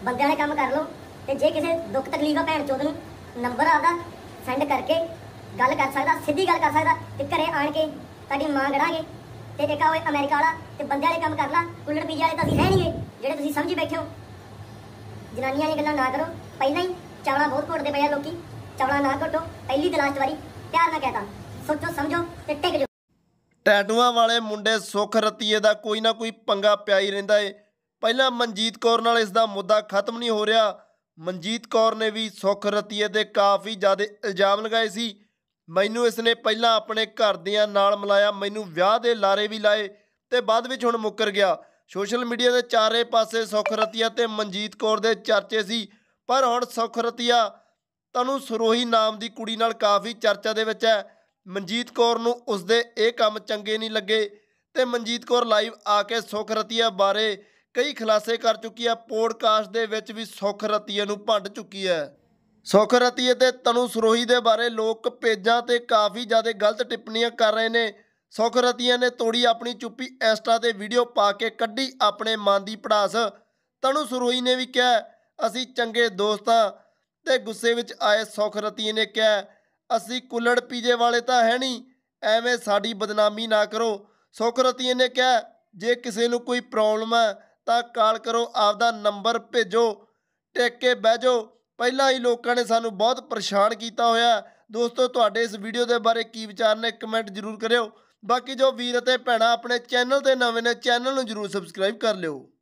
ਬੰਦੇ ਵਾਲੇ ਕੰਮ ਕਰ ਲਓ। ਤੇ ਜੇ ਕਿਸੇ ਦੁੱਖ ਤਕਲੀਫ ਆ ਭੈਣ ਚੋਦ ਨੂੰ ਨੰਬਰ ਆਪਦਾ ਸੈਂਡ ਕਰਕੇ ਗੱਲ ਕਰ ਸਕਦਾ, ਸਿੱਧੀ ਗੱਲ ਕਰ ਸਕਦਾ ਤੇ ਘਰੇ ਆਣ ਕੇ ਤੁਹਾਡੀ ਮਾਂ ਗੜਾਂਗੇ। ਤੇ ਇੱਕ ਆ ਉਹ ਅਮਰੀਕਾ ਵਾਲਾ ਤੇ ਬੰਦੇ ਵਾਲੇ ਕੰਮ ਕਰ ਲਾ। ਕੁੱਲੜ ਪੀਜੇ ਵਾਲੇ ਤਾਂ ਅਸੀਂ ਹੈ ਨਹੀਂਗੇ ਜਿਹੜੇ ਤੁਸੀਂ ਸਮਝੀ ਬੈਠੇ ਹੋ। ਜਨਾਨੀਆਂ ਦੀਆਂ ਗੱਲਾਂ ਨਾ ਕਰੋ। ਪਹਿਲਾਂ ਹੀ ਚਾਵਲਾਂ ਬਹੁਤ ਘੋਟਦੇ ਪਏ ਆ ਲੋਕੀ। ਚਾਵਲਾਂ ਨਾ ਘੋਟੋ। ਪਹਿਲੀ ਤੇ ਲਾਸਟ ਵਾਰੀ ਪਿਆਰ ਨਾਲ ਕਹਿਤਾ, ਸੋਚੋ ਸਮਝੋ ਤੇ ਟਿਕ ਜਾਓ। ਟੈਟੂਆਂ ਵਾਲੇ ਮੁੰਡੇ ਸੁੱਖ ਰਤੀਏ ਦਾ ਕੋਈ ਨਾ ਕੋਈ ਪੰਗਾ ਪਿਆ ਹੀ ਰਹਿੰਦਾ ਏ। ਪਹਿਲਾਂ ਮਨਜੀਤ ਕੌਰ ਨਾਲ ਇਸ ਦਾ ਮੁੱਦਾ ਖਤਮ ਨਹੀਂ ਹੋ ਰਿਹਾ। ਮਨਜੀਤ ਕੌਰ ਨੇ ਵੀ ਸੁੱਖ ਰਤੀਏ ਤੇ ਕਾਫੀ ਜ਼ਿਆਦਾ ਇਲਜ਼ਾਮ ਲਗਾਏ ਸੀ। ਮੈਨੂੰ ਇਸਨੇ ਪਹਿਲਾਂ ਆਪਣੇ ਘਰਦਿਆਂ ਨਾਲ ਮਿਲਾਇਆ, ਮੈਨੂੰ ਵਿਆਹ ਦੇ ਲਾਰੇ ਵੀ ਲਾਏ ਤੇ ਬਾਅਦ ਵਿੱਚ ਹੁਣ ਮੁੱਕਰ ਗਿਆ। ਸੋਸ਼ਲ ਮੀਡੀਆ ਦੇ ਚਾਰੇ ਪਾਸੇ ਸੁੱਖ ਰਤੀਆ ਤੇ ਮਨਜੀਤ ਕੌਰ ਦੇ ਚਰਚੇ ਸੀ। ਪਰ ਹੁਣ ਸੁੱਖ ਰਤੀਆ ਤਨੂੰ ਸਰੋਹੀ ਨਾਮ ਦੀ ਕੁੜੀ ਨਾਲ ਕਾਫੀ ਚਰਚਾ ਦੇ ਵਿੱਚ ਹੈ। ਮਨਜੀਤ ਕੌਰ ਨੂੰ ਉਸਦੇ ਇਹ ਕੰਮ ਚੰਗੇ ਨਹੀਂ ਲੱਗੇ ਤੇ ਮਨਜੀਤ ਕੌਰ ਲਾਈਵ ਆ ਕੇ ਸੁੱਖ ਰਤੀਆ ਬਾਰੇ ਕਈ ਖੁਲਾਸੇ ਕਰ ਚੁੱਕੀ ਹੈ। ਪੋਡਕਾਸਟ ਦੇ ਵਿੱਚ ਵੀ ਸੁੱਖ ਰਤੀਏ ਨੂੰ ਭੰਡ ਚੁੱਕੀ ਹੈ। ਸੁੱਖ ਰਤੀਏ ਤੇ ਤਨੂੰ ਸਰੋਹੀ ਦੇ ਬਾਰੇ ਲੋਕ ਪੇਜਾਂ ਤੇ ਕਾਫੀ ਜ਼ਿਆਦਾ ਗਲਤ ਟਿੱਪਣੀਆਂ ਕਰ ਰਹੇ ਨੇ। ਸੁੱਖ ਰਤੀਏ ਨੇ ਤੋੜੀ ਆਪਣੀ ਚੁੱਪੀ, ਇੰਸਟਾ ਤੇ ਵੀਡੀਓ ਪਾ ਕੇ ਕੱਢੀ ਆਪਣੇ ਮਨ ਦੀ ਭੜਾਸ। ਤਨੂੰ ਸਰੋਹੀ ਨੇ ਵੀ ਕਿਹਾ ਅਸੀਂ ਚੰਗੇ ਦੋਸਤ ਹਾਂ ਤੇ ਗੁੱਸੇ ਵਿੱਚ ਆਏ ਸੁੱਖ ਰਤੀਏ ਨੇ ਕਿਹਾ ਅਸੀਂ ਕੁੱਲੜ ਪੀਜੇ ਵਾਲੇ ਤਾਂ ਹੈ ਨਹੀਂ, ਐਵੇਂ ਸਾਡੀ ਬਦਨਾਮੀ ਨਾ ਕਰੋ। ਸੁੱਖ ਰਤੀਏ ਨੇ ਕਿਹਾ ਜੇ ਕਿਸੇ ਨੂੰ ਕੋਈ ਪ੍ਰੋਬਲਮ ਹੈ ਤਾਂ ਕਾਲ ਕਰੋ, ਆਪਦਾ ਨੰਬਰ ਭੇਜੋ, ਟਿਕ ਕੇ ਬਹਿ ਜਾਓ। ਪਹਿਲਾਂ ਹੀ ਲੋਕਾਂ ਨੇ ਸਾਨੂੰ ਬਹੁਤ ਪਰੇਸ਼ਾਨ ਕੀਤਾ ਹੋਇਆ। ਦੋਸਤੋ ਤੁਹਾਡੇ ਇਸ ਵੀਡੀਓ ਦੇ ਬਾਰੇ ਕੀ ਵਿਚਾਰ ਨੇ ਕਮੈਂਟ ਜ਼ਰੂਰ ਕਰਿਓ। ਬਾਕੀ ਜੋ ਵੀਰ ਅਤੇ ਭੈਣਾਂ ਆਪਣੇ ਚੈਨਲ ਤੇ ਨਵੇਂ ਨੇ ਚੈਨਲ ਨੂੰ ਜ਼ਰੂਰ ਸਬਸਕ੍ਰਾਈਬ ਕਰ ਲਿਓ।